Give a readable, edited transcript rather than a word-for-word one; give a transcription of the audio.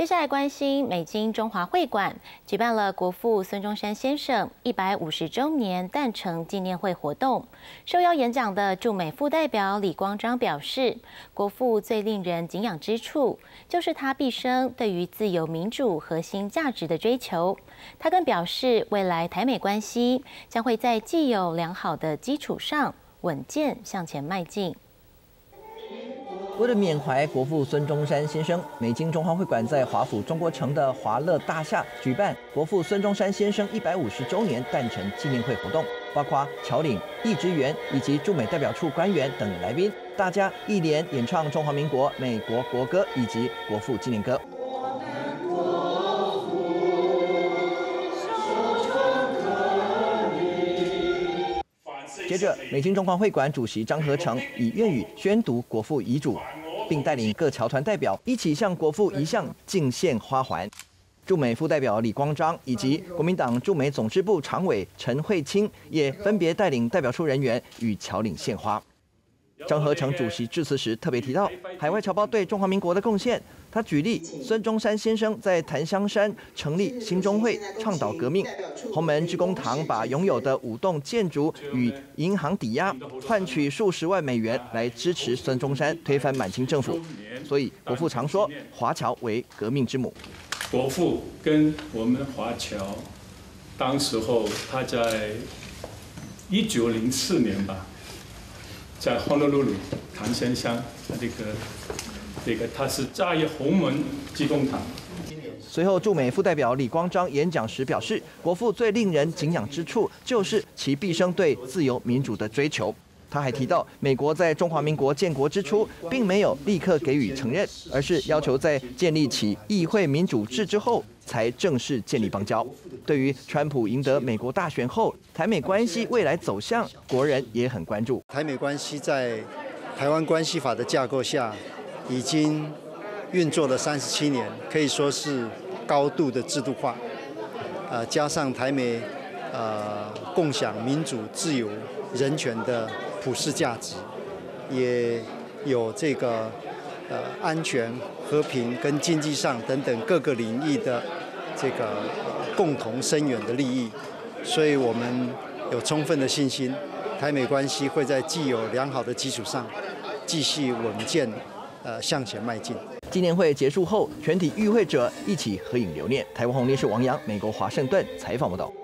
接下来关心美金中华会馆举办了国父孙中山先生150周年诞辰纪念会活动。受邀演讲的驻美副代表李光章表示，国父最令人敬仰之处，就是他毕生对于自由民主核心价值的追求。他更表示，未来台美关系将会在既有良好的基础上稳健向前迈进。 为了缅怀国父孙中山先生，美金中华会馆在华府中国城的华乐大厦举办国父孙中山先生150周年诞辰纪念会活动，包括侨领、义职员以及驻美代表处官员等来宾，大家一连演唱中华民国美国国歌以及国父纪念歌。 接着，美金中华会馆主席张合成以粤语宣读国父遗嘱，并带领各侨团代表一起向国父遗像敬献花环。驻美副代表李光章以及国民党驻美总支部常委陈慧清也分别带领代表处人员与侨领献花。张合成主席致辞时特别提到海外侨胞对中华民国的贡献。 他举例，孙中山先生在檀香山成立兴中会，倡导革命；洪门致公堂把拥有的5栋建筑与银行抵押，换取数十万美元来支持孙中山推翻满清政府。所以国父常说，华侨为革命之母。 国父跟我们华侨，当时候他在1904年吧，在 Honolulu 檀香乡这个他是在洪门致公堂。 随后，驻美副代表李光章演讲时表示，国父最令人敬仰之处，就是其毕生对自由民主的追求。他还提到，美国在中华民国建国之初，并没有立刻给予承认，而是要求在建立起议会民主制之后，才正式建立邦交。对于川普赢得美国大选后，台美关系未来走向，国人也很关注。 台美关系在台湾关系法的架构下。 已经运作了37年，可以说是高度的制度化。加上台美共享民主、自由、人权的普世价值，也有这个安全、和平跟经济上等等各个领域的这个共同深远的利益，所以我们有充分的信心，台美关系会在既有良好的基础上继续稳健。 向前迈进。 纪念会结束后，全体与会者一起合影留念。台湾红电视王洋，美国华盛顿采访报道。